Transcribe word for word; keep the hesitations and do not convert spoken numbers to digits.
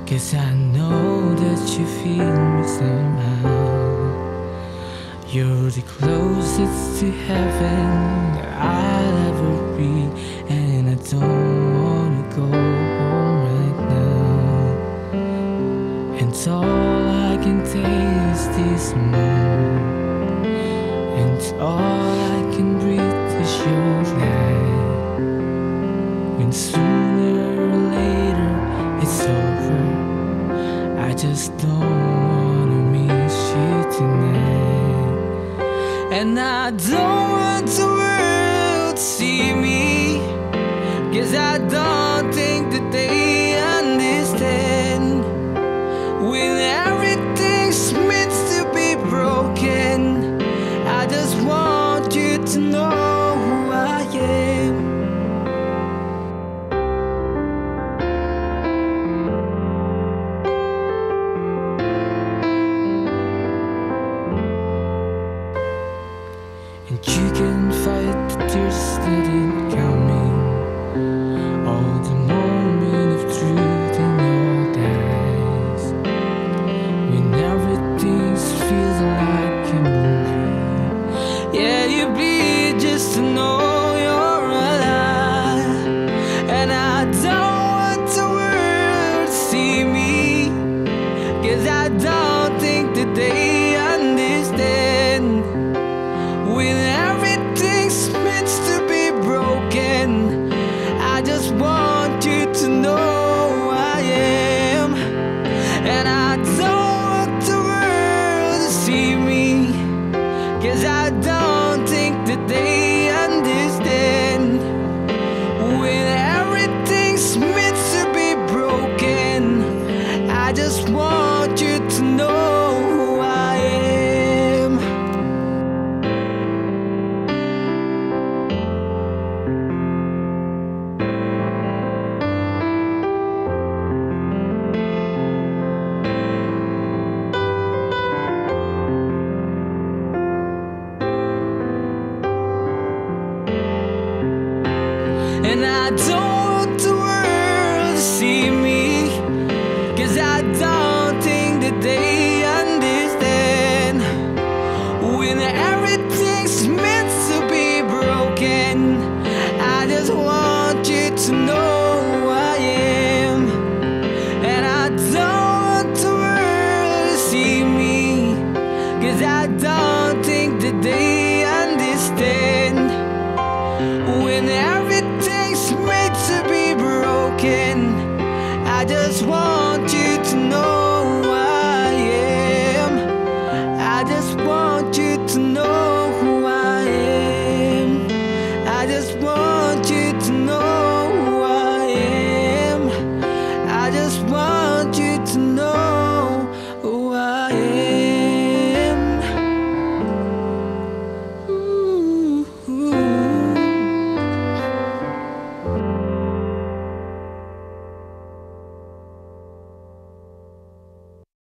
'cause I know that you feel me somehow. You're the closest to heaven that I'll ever be, and I don't wanna go home right now. And all I can taste is more, and all I can breathe is your light. When sooner or later it's over, I just don't wanna miss you tonight. And I don't want the world to see me, 'cause I don't think that they understand. When everything's meant to be broken, I just want you to know who I am. And you can fight the tears that ain't coming, all the moment of truth in your eyes. When everything feels like a movie, yeah, you bleed just to know you're alive. And I don't want the world to see me, 'cause I don't think that they understand. When everything's meant to be broken, I just want you to know who I am. And I don't want the world to see me, 'cause I don't think that they understand. When everything's meant to be broken, I just want you to know who I am. And I don't want the world to see me, 'cause I don't think that they understand. When everything's meant to be broken, I just want you to know who I am. And I don't want the world to see me, 'cause I don't think that they understand. When everything's meant to be broken, I just want